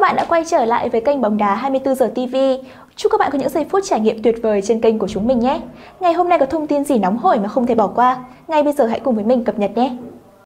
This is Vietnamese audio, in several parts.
bạn đã quay trở lại với kênh Bóng Đá 24 giờ TV. Chúc các bạn có những giây phút trải nghiệm tuyệt vời trên kênh của chúng mình nhé. Ngày hôm nay có thông tin gì nóng hổi mà không thể bỏ qua? Ngay bây giờ hãy cùng với mình cập nhật nhé.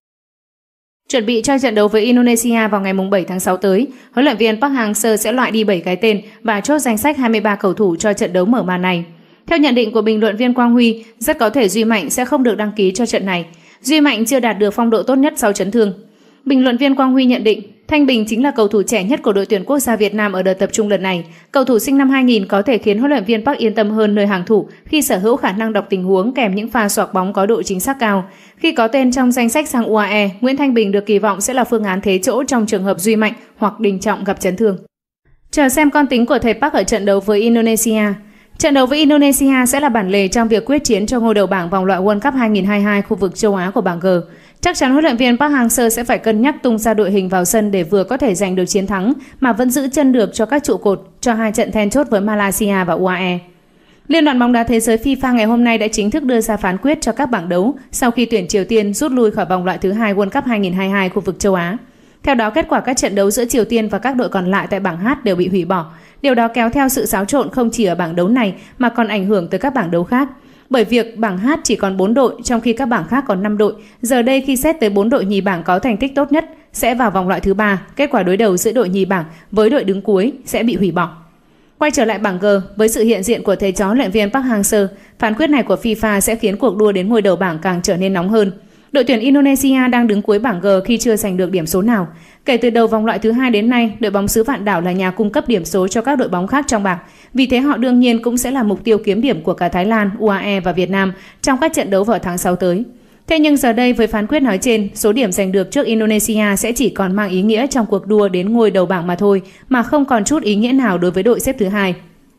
Chuẩn bị cho trận đấu với Indonesia vào ngày 7 tháng 6 tới, huấn luyện viên Park Hang-seo sẽ loại đi 7 cái tên và chốt danh sách 23 cầu thủ cho trận đấu mở màn này. Theo nhận định của bình luận viên Quang Huy, rất có thể Duy Mạnh sẽ không được đăng ký cho trận này. Duy Mạnh chưa đạt được phong độ tốt nhất sau chấn thương. Bình luận viên Quang Huy nhận định, Thanh Bình chính là cầu thủ trẻ nhất của đội tuyển quốc gia Việt Nam ở đợt tập trung lần này. Cầu thủ sinh năm 2000 có thể khiến huấn luyện viên Park yên tâm hơn nơi hàng thủ khi sở hữu khả năng đọc tình huống kèm những pha xoạc bóng có độ chính xác cao. Khi có tên trong danh sách sang UAE, Nguyễn Thanh Bình được kỳ vọng sẽ là phương án thế chỗ trong trường hợp Duy Mạnh hoặc Đình Trọng gặp chấn thương. Chờ xem con tính của thầy Park ở trận đấu với Indonesia. Trận đấu với Indonesia sẽ là bản lề trong việc quyết chiến cho ngôi đầu bảng vòng loại World Cup 2022 khu vực châu Á của bảng G. Chắc chắn huấn luyện viên Park Hang-seo sẽ phải cân nhắc tung ra đội hình vào sân để vừa có thể giành được chiến thắng mà vẫn giữ chân được cho các trụ cột cho hai trận then chốt với Malaysia và UAE. Liên đoàn bóng đá thế giới FIFA ngày hôm nay đã chính thức đưa ra phán quyết cho các bảng đấu sau khi tuyển Triều Tiên rút lui khỏi vòng loại thứ 2 World Cup 2022 khu vực châu Á. Theo đó, kết quả các trận đấu giữa Triều Tiên và các đội còn lại tại bảng H đều bị hủy bỏ. Điều đó kéo theo sự xáo trộn không chỉ ở bảng đấu này mà còn ảnh hưởng tới các bảng đấu khác. Bởi việc bảng H chỉ còn 4 đội trong khi các bảng khác còn 5 đội, giờ đây khi xét tới 4 đội nhì bảng có thành tích tốt nhất sẽ vào vòng loại thứ 3, kết quả đối đầu giữa đội nhì bảng với đội đứng cuối sẽ bị hủy bỏ. Quay trở lại bảng G, với sự hiện diện của thầy trò huấn luyện viên Park Hang-seo, phán quyết này của FIFA sẽ khiến cuộc đua đến ngôi đầu bảng càng trở nên nóng hơn. Đội tuyển Indonesia đang đứng cuối bảng G khi chưa giành được điểm số nào. Kể từ đầu vòng loại thứ 2 đến nay, đội bóng xứ Vạn Đảo là nhà cung cấp điểm số cho các đội bóng khác trong bảng. Vì thế họ đương nhiên cũng sẽ là mục tiêu kiếm điểm của cả Thái Lan, UAE và Việt Nam trong các trận đấu vào tháng 6 tới. Thế nhưng giờ đây với phán quyết nói trên, số điểm giành được trước Indonesia sẽ chỉ còn mang ý nghĩa trong cuộc đua đến ngôi đầu bảng mà thôi, mà không còn chút ý nghĩa nào đối với đội xếp thứ 2.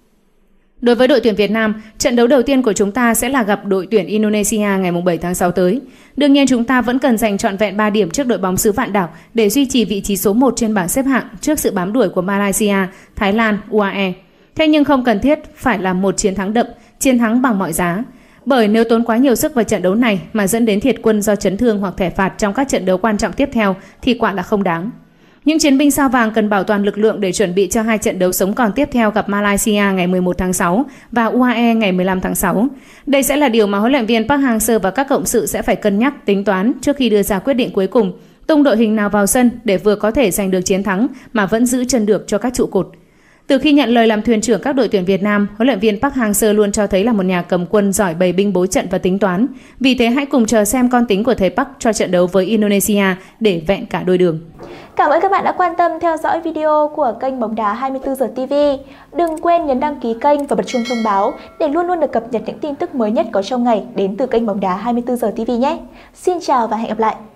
Đối với đội tuyển Việt Nam, trận đấu đầu tiên của chúng ta sẽ là gặp đội tuyển Indonesia ngày 7 tháng 6 tới. Đương nhiên chúng ta vẫn cần giành trọn vẹn 3 điểm trước đội bóng xứ Vạn Đảo để duy trì vị trí số 1 trên bảng xếp hạng trước sự bám đuổi của Malaysia, Thái Lan, UAE. Thế nhưng không cần thiết phải là một chiến thắng đậm, chiến thắng bằng mọi giá. Bởi nếu tốn quá nhiều sức vào trận đấu này mà dẫn đến thiệt quân do chấn thương hoặc thẻ phạt trong các trận đấu quan trọng tiếp theo thì quả là không đáng. Những chiến binh sao vàng cần bảo toàn lực lượng để chuẩn bị cho hai trận đấu sống còn tiếp theo gặp Malaysia ngày 11 tháng 6 và UAE ngày 15 tháng 6. Đây sẽ là điều mà huấn luyện viên Park Hang-seo và các cộng sự sẽ phải cân nhắc, tính toán trước khi đưa ra quyết định cuối cùng, tung đội hình nào vào sân để vừa có thể giành được chiến thắng mà vẫn giữ chân được cho các trụ cột. Từ khi nhận lời làm thuyền trưởng các đội tuyển Việt Nam, huấn luyện viên Park Hang-seo luôn cho thấy là một nhà cầm quân giỏi bày binh bố trận và tính toán. Vì thế hãy cùng chờ xem con tính của thầy Park cho trận đấu với Indonesia để vẹn cả đôi đường. Cảm ơn các bạn đã quan tâm theo dõi video của kênh Bóng Đá 24 giờ TV. Đừng quên nhấn đăng ký kênh và bật chuông thông báo để luôn luôn được cập nhật những tin tức mới nhất có trong ngày đến từ kênh Bóng Đá 24 giờ TV nhé. Xin chào và hẹn gặp lại.